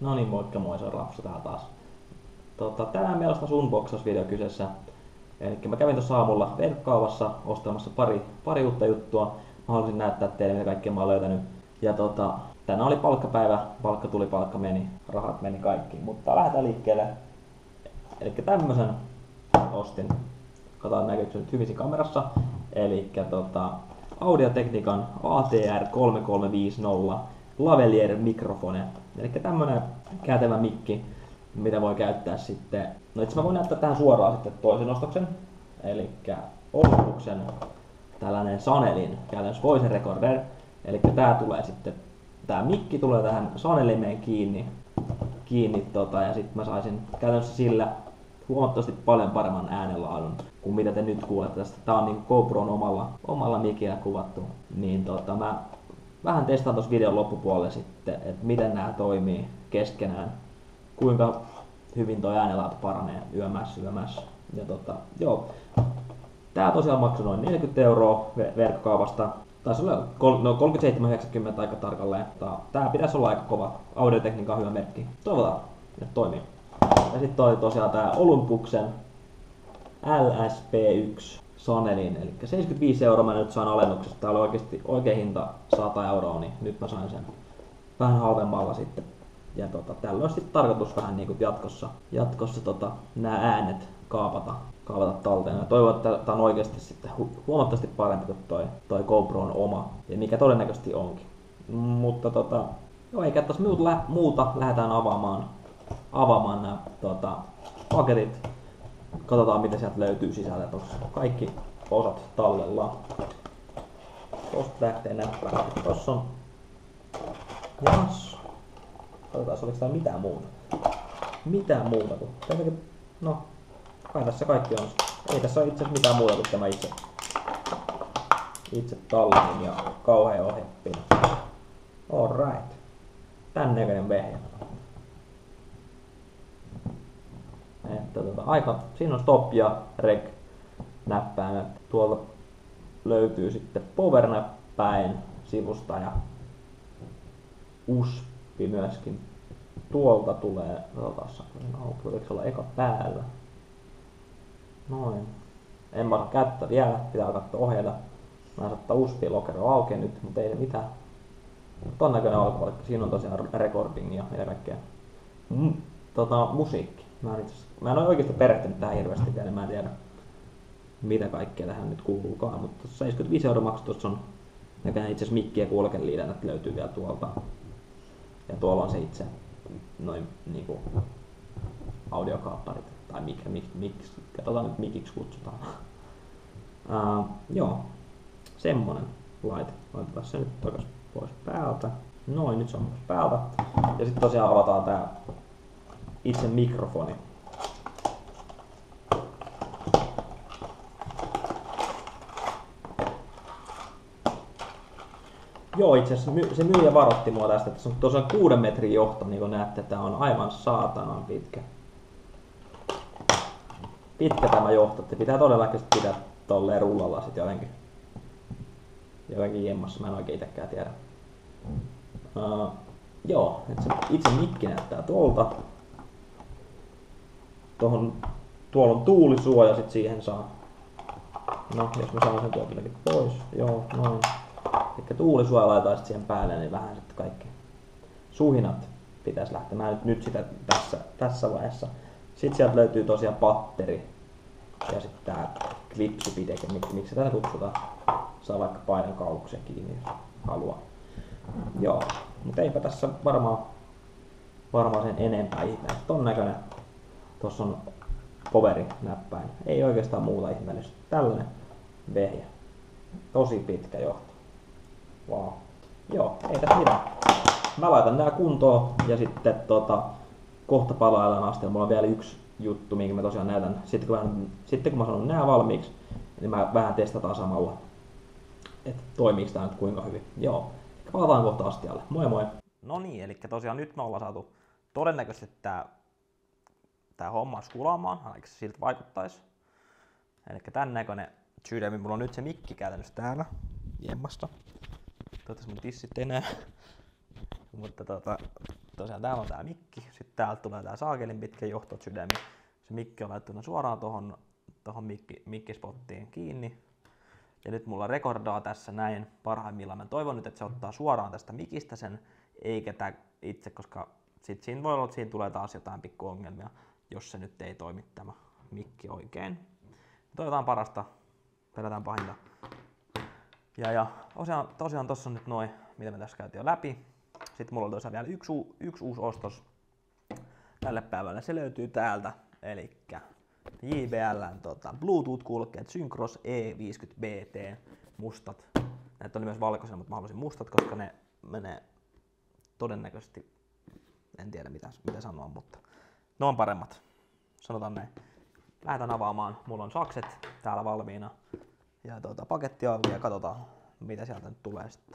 No niin, moikka moi, se on Rapsu täällä taas. Tänään meillä on unboxausvideo kyseessä. Eli mä kävin tuossa aamulla verkkokaupassa ostamassa pari uutta juttua. Mä halusin näyttää teille mitä kaikkea mä oon löytänyt. Ja tänään oli palkkapäivä, palkka tuli, palkka meni, rahat meni kaikki. Mutta lähdetään liikkeelle. Eli tämmösen ostin. Katsotaan näkyykö nyt hyvin kamerassa. Eli Audio-Technican ATR 3350 lavalier mikrofone. Eli tämmönen kätevä mikki, mitä voi käyttää sitten. No itse mä voin näyttää tähän suoraan sitten toisen ostoksen. Eli Olympuksen tällainen Sanelin käytännössä voice recorder. Eli tää tulee sitten, tää mikki tulee tähän Sanelimeen kiinni ja sitten mä saisin käytännössä sillä huomattavasti paljon paremman äänenlaadun kuin mitä te nyt kuulette tästä. Tää on niin GoPron omalla mikillä kuvattu. Niin mä vähän testaan tuossa videon loppupuolelle sitten, että miten nämä toimii keskenään. Kuinka hyvin toi äänenlaatu paranee yömässä. Ja joo. Tää tosiaan maksoi noin 40 € verkkokaupasta. Taisi olla 37,90 aika tarkalleen. Tää pitäisi olla aika kova. Audio-Technican hyvä merkki. Toivotaan, että toimii. Ja sitten oli tosiaan tää Olympuksen LSP1 Sanelin, eli 75 € mä nyt saan alennuksesta. Tää oli oikeesti oikein hinta 100 €, niin nyt mä sain sen vähän halvemmalla sitten. Ja tällä olisi sitten tarkoitus vähän niinku jatkossa nää äänet kaapata talteen. Ja toivon, että tää on oikeesti sitten huomattavasti parempi kuin toi GoPron oma, ja mikä todennäköisesti onkin. Mutta joo, eikä tässä muuta lähdetään avaamaan nämä paketit. Katsotaan mitä sieltä löytyy sisältä. Tuossa kaikki osat tallella. Tuosta lähtee näppää. Tossa on jas. Katsotaan oliko täällä mitään muuta kuin tässäkin. No kai tässä kaikki on. Ei tässä ole itse asiassa mitään muuta kuin tämä itse talletin ja kauhea ohjepino. Alright. Tän näköinen vehjä. Siinä on stop ja rec näppäimet. Tuolta löytyy sitten power näppäin sivusta ja USB myöskin. Tuolta tulee, voiko se olla eka päällä? Noin. En mä saa käyttää vielä, pitää katsoa ohjeita. Mä saattaa USB-lokero auki nyt, mutta ei se mitään. Ton näköinen alkuvalikko. Siinä on tosiaan recording ja kaikkea. Musiikki. Mä en ole oikeesti perehtynyt tähän hirveästi vielä, mä en tiedä mitä kaikkea tähän nyt kuuluukaan, mutta 75 € maksu tuossa on näköjään itse asiassa mikki ja kuulokeliidännät löytyy vielä tuolta. Ja tuolla on se itse noin niinku audiokaapparit tai miksi katsotaan nyt mikiksi kutsutaan. Joo, semmonen laite. Laitetaan se nyt takas pois päältä. Noin, nyt se on pois päältä. Ja sitten tosiaan avataan tää itse mikrofoni. Joo, itse asiassa se myyjä varoitti mua tästä, että se on tosiaan 6 metrin johto, niin kuin näette, tää on aivan saatanan pitkä. Pitkä tämä johto, että pitää todennäköisesti pitää tolleen rullalla sit jotenkin jemmassa, mä en oikein itekään tiedä. Joo, että se itse mikki näyttää tuolta. Tuolla on tuulisuoja, sit siihen saa. No, jos mä saan sen tuolta pois. Joo, noin. Eli tuulisuoja laitetaan sit siihen päälle, niin vähän sitten kaikki suhinat pitäisi lähteä. Mä nyt sitä tässä vaiheessa. Sitten sieltä löytyy tosiaan patteri. Ja sitten tää klipsipideke, miksi tätä kutsutaan. Saa vaikka paidan kaulukseen kiinni, jos haluaa. Joo, mutta eipä tässä varmaan sen enempää ihmeellistä. Ton näköinen. Tossa on poveri näppäin. Ei oikeastaan muuta ihmeellistä. Tällainen vehjä. Tosi pitkä johto. Wow. Joo, ei tässä mitään. Mä laitan nää kuntoon ja sitten kohta palaillaan asti. Mulla on vielä yksi juttu, minkä mä tosiaan näytän. Sitten kun mä sanon nää valmiiksi, niin mä vähän testataan samalla, että toimiiks tää nyt kuinka hyvin. Joo, palataan kohta astialle. Moi moi! No niin, eli tosiaan nyt me ollaan saatu todennäköisesti tää homma skulaamaan, ainakin se siltä vaikuttais. Eli tän näköinen syydämi, mulla on nyt se mikki käytännössä täällä jemmasta. Toivottavasti mun tissit ei näe. Mutta tosiaan täällä on tää mikki, sitten täältä tulee tää saakelin pitkä johtosydämi. Se mikki on laittuna suoraan tohon mikkispottiin kiinni. Ja nyt mulla rekordaa tässä näin parhaimmillaan. Mä toivon nyt, että se ottaa suoraan tästä mikistä sen, eikä tää itse, koska sit siinä voi olla, että siinä tulee taas jotain pikku ongelmia, jos se nyt ei toimi tämä mikki oikein. Toivotaan parasta, pelätään pahinta. Ja tosiaan tossa on nyt noin, mitä me tässä käytiin jo läpi. Sitten mulla on tosiaan vielä yksi uusi ostos tälle päivälle. Se löytyy täältä, elikkä JBL:n Bluetooth-kuulokkeet Synchros E50BT mustat. Näitä oli myös valkoisia, mutta mä halusin mustat, koska ne menee todennäköisesti, en tiedä mitä sanoa, mutta ne on paremmat. Sanotaan näin. Lähdetään avaamaan. Mulla on sakset täällä valmiina. Ja paketti auki ja katsotaan, mitä sieltä nyt tulee sitten.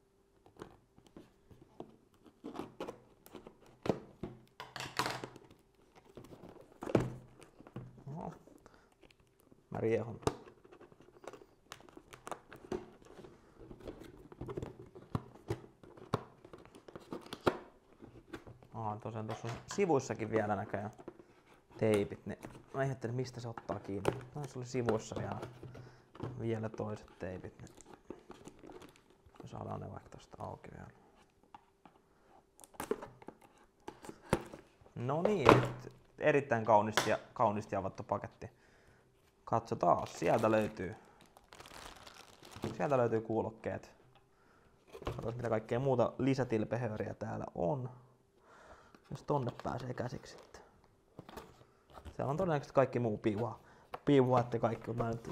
No. Mä riehun. Tosiaan tuossa on sivuissakin vielä näköjään teipit. Niin mä ihmettelin, mistä se ottaa kiinni. Se oli sivuissa vielä toiset teipit. Niin me saadaan ne vaikka tosta auki vielä. No niin, erittäin kauniisti avattu paketti. Katsotaan, sieltä löytyy kuulokkeet. Katsotaan mitä kaikkea muuta lisätilpehööriä täällä on. Jos tonne pääsee käsiksi sitten. Siellä on todennäköisesti kaikki muu piivua, että kaikki on nyt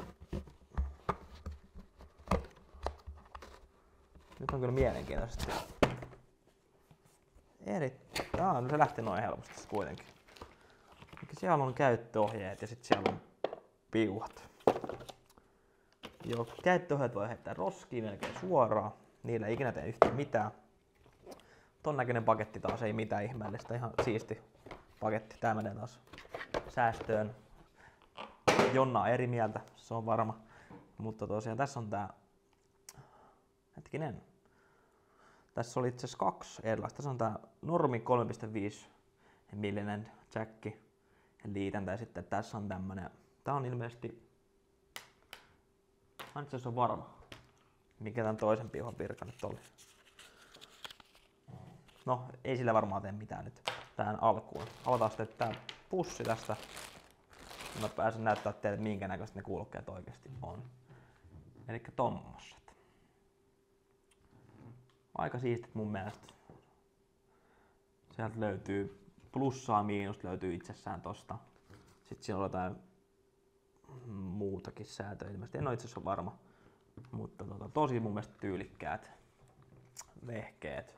on kyllä mielenkiintoisesti. No se lähti noin helposti kuitenkin. Siellä on käyttöohjeet ja sitten siellä on piuhat. Joo, käyttöohjeet voi heittää roskiin melkein suoraan. Niillä ei ikinä tee yhtään mitään. Ton näköinen paketti taas ei mitään ihmeellistä, ihan siisti paketti. Tää menee taas säästöön. Jonna on eri mieltä, se on varma. Mutta tosiaan tässä on tää, hetkinen. Tässä oli itse asiassa 2 erilaista. Tässä on tää normi 3.5 millinen jacki liitäntä ja sitten tässä on tämmönen. Tää on ilmeisesti, mä nyt se on varma, mikä tän toisen piuhan virka nyt oli. No, ei sillä varmaan tee mitään nyt tähän alkuun. Avataan sitten tää pussi tästä. Mä pääsen näyttämään teille, minkä näköiset ne kuulokkeet oikeasti on. Elikkä tommoset. Aika siistit mun mielestä. Sieltä löytyy plussaa, miinusta löytyy itsessään tosta. Sitten siinä on jotain muutakin säätöä ilmeisesti. En ole itse asiassa varma. Mutta tosi mun mielestä tyylikkäät vehkeet.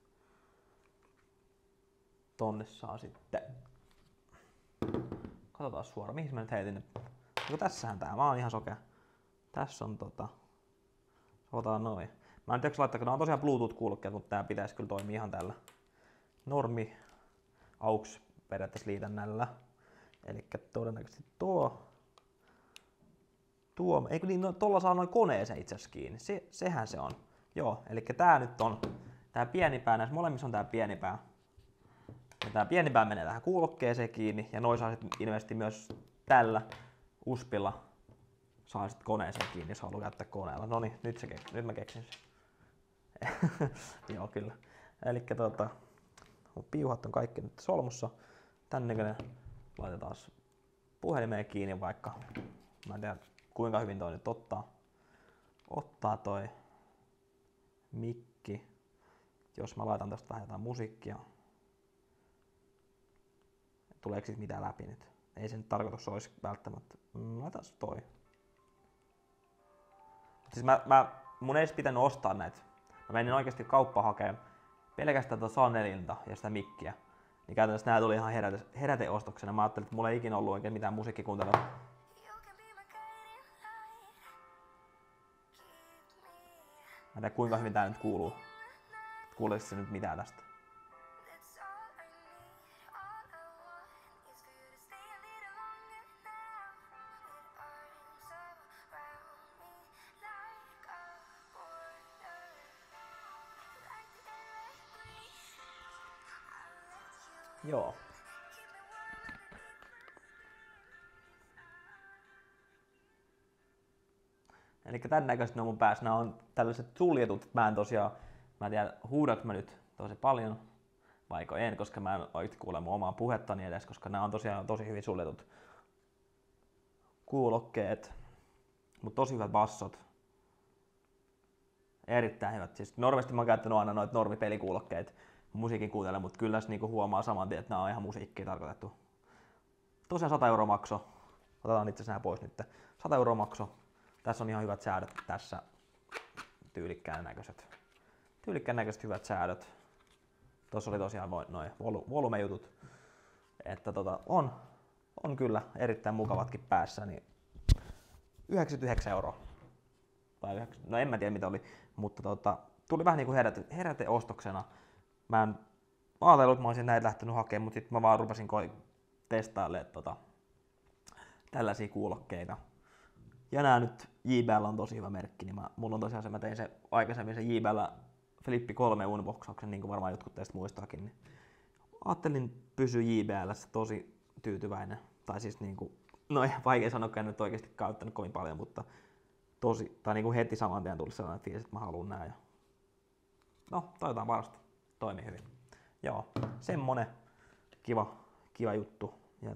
Tonne saa sitten. Katsotaan suoraan, mihin mä nyt heitin ne. Tässähän tää, mä oon ihan sokea. Tässä on otetaan noin. Mä en tiedä laittaa, kun nämä on tosiaan Bluetooth-kuulokkeet, mutta tää pitäisi kyllä toimia ihan tällä normi AUX periaatteessa liitännällä. Elikkä todennäköisesti eikö niin, no, tuolla saa noin koneeseen itse asiassa kiinni. Sehän se on. Joo, elikkä tää nyt on tää pienipää, näissä molemmissa on tää pienipää. Ja tää pienipää menee tähän kuulokkeeseen kiinni ja noin saa sitten ilmeisesti myös tällä USPilla saa sitten koneeseen kiinni, jos haluaa käyttää koneella. No niin, nyt mä keksin sen. Joo, kyllä. Elikkä piuhat on kaikki nyt solmussa. Tän näköinen laitetaan puhelimeen kiinni vaikka. Mä en tiedä kuinka hyvin toi nyt ottaa toi mikki. Jos mä laitan tästä vähän jotain musiikkia. Tuleeko siitä mitään läpi nyt? Ei se nyt tarkoitus olisi välttämättä. Laitaan toi. Siis mun ei pitänyt ostaa näitä. Mä menin oikeasti kauppaan hakemaan pelkästään Sanelilta ja sitä mikkiä. Niin käytännössä nää tuli ihan heräteostoksena. Mä ajattelin, että mulla ei ikinä ollut oikein mitään musiikkikuuntelua. Mä en tiedä kuinka hyvin tää nyt kuuluu. Kuuleeko se nyt mitään tästä? Joo. Eli tän näköiset ne on mun päässä. Nämä on tällaiset suljetut. Mä en tiedä huudanko mä nyt tosi paljon vaiko en, koska mä en oikein kuule mun omaa puhettani edes, koska nämä on tosiaan tosi hyvin suljetut kuulokkeet. Mutta tosi hyvät bassot. Erittäin hyvät. Siis normaalisti mä oon käyttänyt aina noita normipelikuulokkeet musiikin kuuntele, mutta kyllä tässä niinku huomaa saman tien, että nämä on ihan musiikkiin tarkoitettu. Tosiaan 100 € makso. Otetaan itse asiassa nämä pois nyt. 100 € makso. Tässä on ihan hyvät säädöt tässä. Tyylikkään näköiset hyvät säädöt. Tuossa oli tosiaan noin volumejutut. Että on kyllä erittäin mukavatkin päässä. Niin 99 €. No en mä tiedä mitä oli, mutta tuli vähän niinku heräteostoksena. Mä en ajatellut, että mä olisin näitä lähtenyt hakemaan, mutta sitten mä vaan rupesin testailemaan tällaisia kuulokkeita. Ja nää nyt JBL on tosi hyvä merkki, niin mulla on tosiaan mä tein aikaisemmin se JBL Flippi 3 unboxauksen, niin kuin varmaan jotkut teistä muistaakin. Niin ajattelin pysyä JBL:ssä tosi tyytyväinen. Tai siis niinku, no vaikea sanoa, että en nyt oikeasti käyttänyt kovin paljon, mutta niinku heti saman tien tuli sellainen fiilis, että mä haluan nää. Ja no, toivotaan varmasti. Toimii hyvin. Joo, semmonen kiva juttu. Ja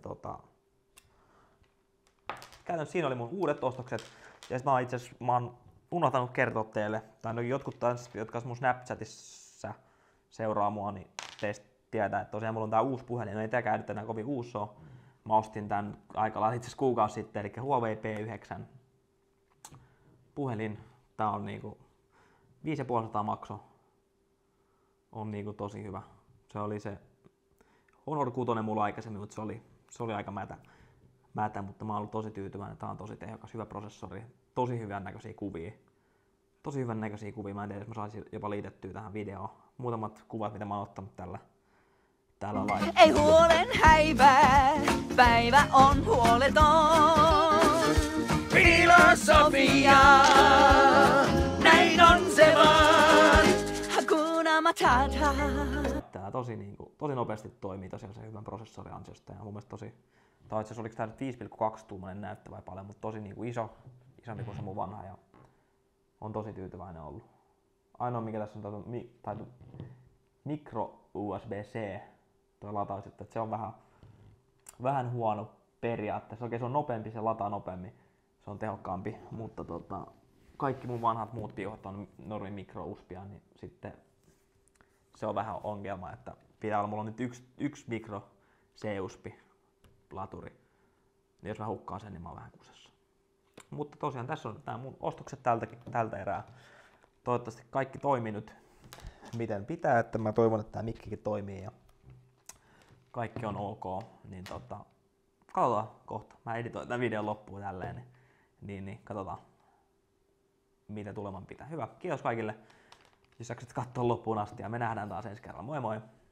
käytännössä siinä oli mun uudet ostokset. Ja sit mä oon unohtanut kertoa teille, tai no jotkut taas, jotka mun Snapchatissa seuraa mua, niin teistä tietää, että tosiaan mulla on tää uusi puhelin. No ei tääkään nyt enää kovin uusi oo. Mä ostin tän aikaan itse asiassa kuukausi sitten, eli Huawei P9 puhelin. Tää on niinku 550 makso. On niinku tosi hyvä. Se oli se Honor 6 mulla aikaisemmin, mutta se oli aika mätä, mutta mä oon ollut tosi tyytyväinen. Tää on tosi tehokas, hyvä prosessori, tosi hyvän näköisiä kuvia. Mä en tiedä, jos mä saisin jopa liitettyä tähän videoon. Muutamat kuvat, mitä mä oon ottanut tällä lailla. Ei huolen häivää, päivä on huoleton. Filosofia, näin on se vaan. Hakuna Matata. Tää tosi nopeasti toimii tosiaan se hyvän prosessorin ansiosta. Ja mun mielestä tai itse asiassa oliko tää nyt 5,2 tuumainen näyttö vai paljon, mutta tosi niinku isompi kuin se mun vanha. Ja on tosi tyytyväinen ollut. Ainoa mikä tässä on micro USB-C tuo lataus, että se on vähän huono periaatteessa. Okei, se on nopeampi, se lataa nopeammin, se on tehokkaampi, mutta kaikki mun vanhat muut piuhat on normi micro USBia, niin sitten se on vähän ongelma, että mulla on nyt yksi micro C-USB laturi, niin jos mä hukkaan sen, niin mä oon vähän kusessa. Mutta tosiaan tässä on nämä mun ostokset tältä erää. Toivottavasti kaikki toimii nyt miten pitää, että mä toivon, että tämä mikkikin toimii ja kaikki on ok, niin katsotaan kohta. Mä editoin tämän videon loppuun tälleen, niin katsotaan mitä tuleman pitää. Hyvä, kiitos kaikille, jos jaksit katsoa loppuun asti ja me nähdään taas ensi kerralla. Moi moi!